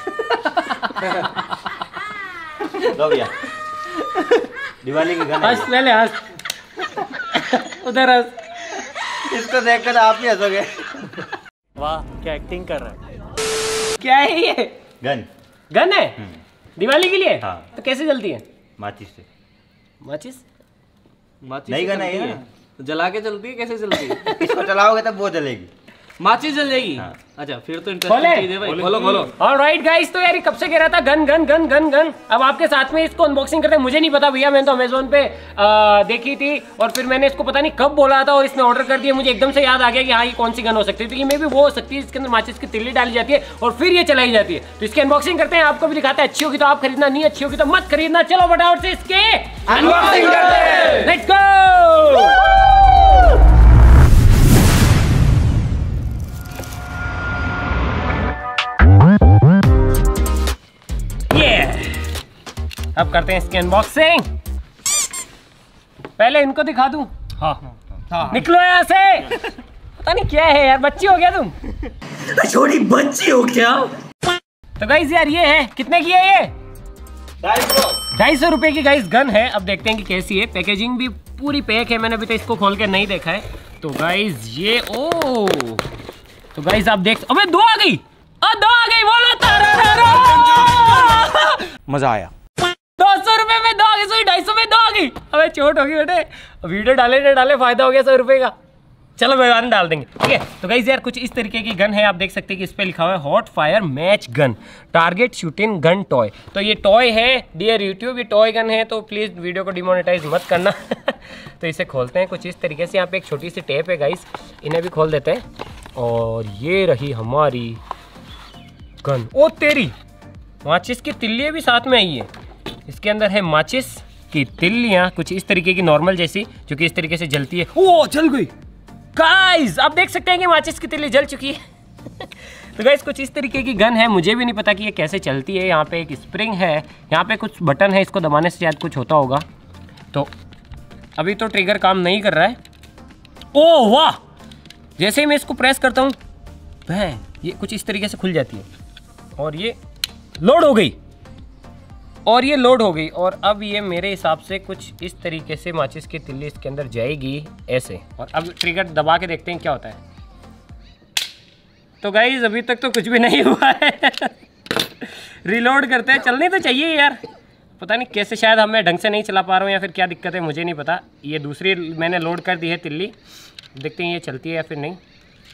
लो भैया, दिवाली की गन। हंस पहले हंस, उधर हंस। इसको देखकर आप ही हंसोगे। वाह क्या एक्टिंग कर रहा है। क्या है ये? गन। गन है दिवाली के लिए? हाँ। तो कैसे जलती है? माचिस से। माचिस? नहीं गन है ये ना, जला के चलती है, कैसे चलती है? इसको चलाओगे तब वो जलेगी। माचिस जल जाएगी। हाँ। अच्छा फिर तो खोले? इंटरेस्टिंग चीज है भाई। खोलो खोलो। ऑलराइट गाइस, तो यार ये कब से कह रहा था gun gun gun gun gun. अब आपके साथ में इसको अनबॉक्सिंग करते हैं। मुझे नहीं पता भैया, मैंने तो अमेजोन पे देखी थी और फिर मैंने इसको पता नहीं कब बोला था और इसने ऑर्डर कर दिया। मुझे एकदम से याद आ गया कि हाँ ये कौन सी गन हो सकती है। तो ये मे भी वो हो सकती है इसके अंदर माचिस की तिल्ली डाली जाती है और फिर ये चलाई जाती है। तो इसकी अनबॉक्सिंग करते हैं, आपको भी दिखाते हैं। अच्छी होगी तो आप खरीदना, नहीं अच्छी होगी तो मत खरीदना। चलो फटाफट से इसके अनबॉक्सिंग करते हैं। Let's go. अब करते हैं इसकी अनबॉक्सिंग। पहले इनको दिखा दूं। हाँ। निकलो यहाँ से। पता नहीं क्या है यार, बच्ची हो गया तुम? छोटी बच्ची हो क्या? तो गाइस यार ये है, कितने की है ये? 250 रुपए की गाइस गन है। अब देखते हैं कि कैसी है। पैकेजिंग भी पूरी पैक है, मैंने अभी तो इसको खोल के नहीं देखा है। तो गाइस ये तो गाइस आप देख, अबे दो आ गई, दो आ गई, बोलो तारा। मजा आया। 200 रुपए में 2 आ गई, 250 में 2 आ गई। अबे चोट होगी बेटे, वीडियो डाले ना डाले फायदा हो गया 100 रुपए का। चलो भाई बाद डाल देंगे, ठीक है। तो गाइस यार कुछ इस तरीके की गन है, आप देख सकते हैं कि इस पे लिखा हुआ है hot fire match gun target shooting gun toy. तो ये टॉय है डियर यूट्यूब, ये टॉय गन है, तो प्लीज़ वीडियो को डिमोनेटाइज मत करना। तो इसे खोलते हैं कुछ इस तरीके से। यहाँ पे एक छोटी सी टेप है गाइस, इन्हें भी खोल देते हैं। और ये रही हमारी गन। ओ तेरी, माचिस की तिल्ली भी साथ में आई है। इसके अंदर है माचिस की तिल्लियाँ कुछ इस तरीके की नॉर्मल जैसी, जो कि इस तरीके से जलती है। ओ जल गई गाइस, आप देख सकते हैं कि माचिस की तिल्ली जल चुकी है। तो गाइस कुछ इस तरीके की गन है, मुझे भी नहीं पता कि ये कैसे चलती है। यहाँ पे एक स्प्रिंग है, यहाँ पे कुछ बटन है, इसको दबाने से शायद कुछ होता होगा। तो अभी तो ट्रिगर काम नहीं कर रहा है। ओ वाह, जैसे ही मैं इसको प्रेस करता हूँ ये कुछ इस तरीके से खुल जाती है और ये लोड हो गई। और ये लोड हो गई और अब ये मेरे हिसाब से कुछ इस तरीके से माचिस की तिल्ली इसके अंदर जाएगी ऐसे। और अब ट्रिगर दबा के देखते हैं क्या होता है। तो गाइस अभी तक तो कुछ भी नहीं हुआ है। रिलोड करते हैं, चलनी तो चाहिए यार, पता नहीं कैसे, शायद मैं ढंग से नहीं चला पा रहा हूँ या फिर क्या दिक्कत है मुझे नहीं पता। ये दूसरी मैंने लोड कर दी है तिल्ली, देखते हैं ये चलती है या फिर नहीं।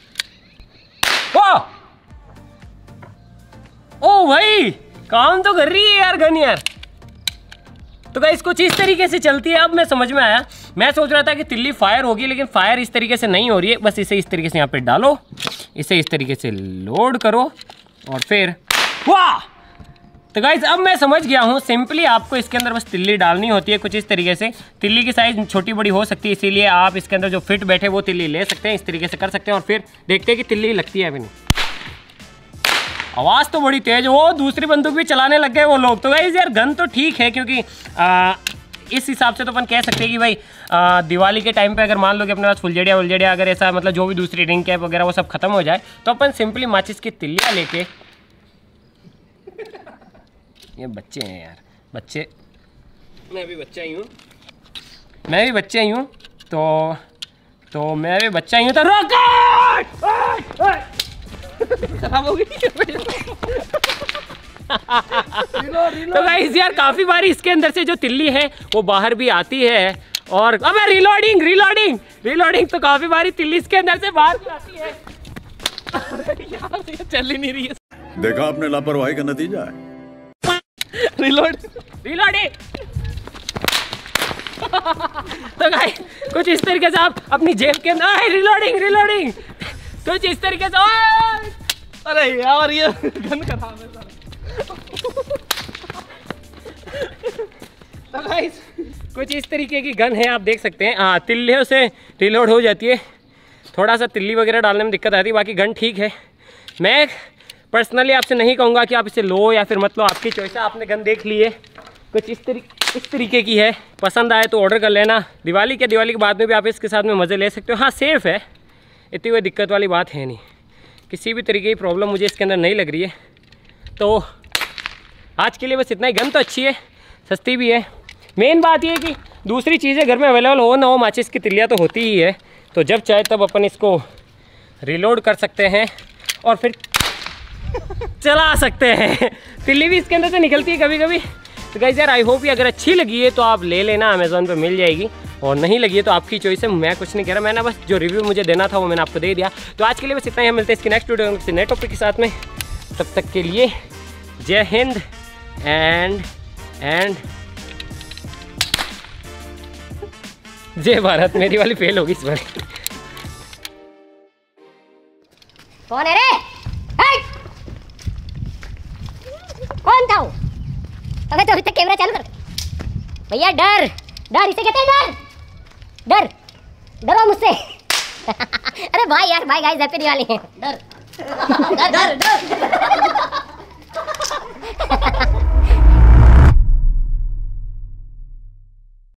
ओ भाई काम तो कर रही है यार गन यार। तो गाइस कुछ इस तरीके से चलती है, अब मैं समझ में आया। मैं सोच रहा था कि तिल्ली फायर होगी, लेकिन फायर इस तरीके से नहीं हो रही है। बस इसे इस तरीके से यहाँ पे डालो, इसे इस तरीके से लोड करो और फिर वाह। तो गाइस अब मैं समझ गया हूँ, सिंपली आपको इसके अंदर बस तिल्ली डालनी होती है कुछ इस तरीके से। तिल्ली की साइज छोटी बड़ी हो सकती है, इसीलिए आप इसके अंदर जो फिट बैठे वो तिल्ली ले सकते हैं, इस तरीके से कर सकते हैं और फिर देखते हैं कि तिल्ली लगती है अभी नहीं। आवाज़ तो बड़ी तेज, वो दूसरी बंदूक भी चलाने लग गए वो लोग। तो गाइस यार गन तो ठीक है, क्योंकि इस हिसाब से तो अपन कह सकते हैं कि भाई दिवाली के टाइम पे अगर मान लो कि अपने पास फुलझड़िया अगर ऐसा मतलब जो भी दूसरी रिंग कैप वगैरह वो सब खत्म हो जाए, तो अपन सिंपली माचिस की तिल्लियाँ लेके ये बच्चे हैं यार, बच्चे, मैं भी बच्चा ही हूँ, मैं भी बच्चा ही हूँ, तो मैं भी बच्चा ही हूँ। तो खराब हो गई। तो गाइस यार काफी बार इसके अंदर से जो तिल्ली है वो बाहर भी आती है। और अबे रिलोडिंग तो काफी बारी तिल्ली इसके अंदर से बाहर भी आती है। यार ये चल ही नहीं रही है। देखा आपने लापरवाही का नतीजा है। रिलोडिंग। तो गाइस कुछ इस तरीके से आप अपनी जेब के अंदर रिलोडिंग कुछ इस तरीके से। अरे यार ये गन खराब है। तो गाइस कुछ इस तरीके की गन है, आप देख सकते हैं। हाँ तिल्लियों से रिलोड हो जाती है, थोड़ा सा तिल्ली वगैरह डालने में दिक्कत आती है, बाकी गन ठीक है। मैं पर्सनली आपसे नहीं कहूँगा कि आप इसे लो या फिर मत लो, आपकी चॉइस है। आपने गन देख ली है, कुछ इस तरीके की है, पसंद आए तो ऑर्डर कर लेना। दिवाली के बाद में भी आप इसके साथ में मज़े ले सकते हो। हाँ सेफ़ है, इतनी कोई दिक्कत वाली बात है नहीं, किसी भी तरीके की प्रॉब्लम मुझे इसके अंदर नहीं लग रही है। तो आज के लिए बस इतना ही। गन तो अच्छी है, सस्ती भी है। मेन बात ये है कि दूसरी चीज़ें घर में अवेलेबल हो ना हो, माचिस की तिल्लियाँ तो होती ही है, तो जब चाहे तब अपन इसको रिलोड कर सकते हैं और फिर चला सकते हैं। तिल्ली भी इसके अंदर से निकलती है कभी कभी। तो गाइस यार आई होप ये अगर अच्छी लगी है तो आप ले लेना, अमेज़ॉन पे मिल जाएगी, और नहीं लगी है तो आपकी चॉइस है। मैं कुछ नहीं कह रहा, मैंने बस जो रिव्यू मुझे देना था वो मैंने आपको दे दिया। तो आज के लिए बस इतना ही, हम मिलते हैं इसकी नेक्स्ट वीडियो में किसी नए टॉपिक के साथ में। तब तक के लिए जय हिंद एंड जय भारत। मेरी वाली फेल होगी इस बार। कौन है रे? कौन था वो? अबे तो अभी तक कैमरा चालू कर भैया। डर डर इसे कहते हैं, डर डर डरो मुझसे। अरे भाई यार, भाई गाइस हैप्पी दिवाली। डर डर डर